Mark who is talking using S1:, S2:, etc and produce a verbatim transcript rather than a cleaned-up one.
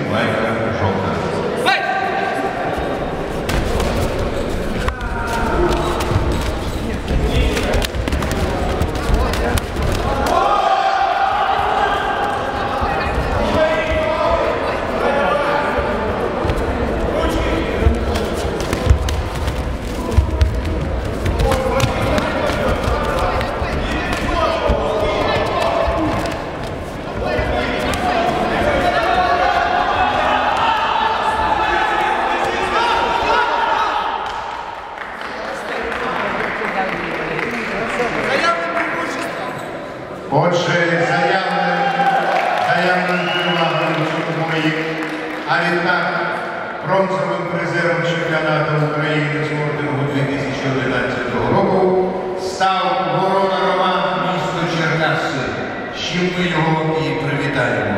S1: майка жовта. Отже, заявленим перевагою бої, а відтак бронзовим призером чемпіонату України з мордингу дві тисячі одинадцятого року став Ворона Роман, місто Черкаси. З чим ми його і привітаємо.